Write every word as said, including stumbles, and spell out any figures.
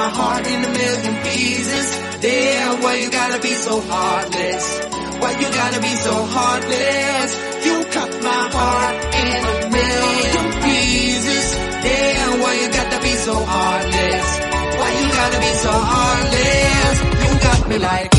my heart in a million pieces. Damn, why you gotta be so heartless? Why you gotta be so heartless? You cut my heart in a million pieces. Damn, why you gotta be so heartless? Why you gotta be so heartless? You got me like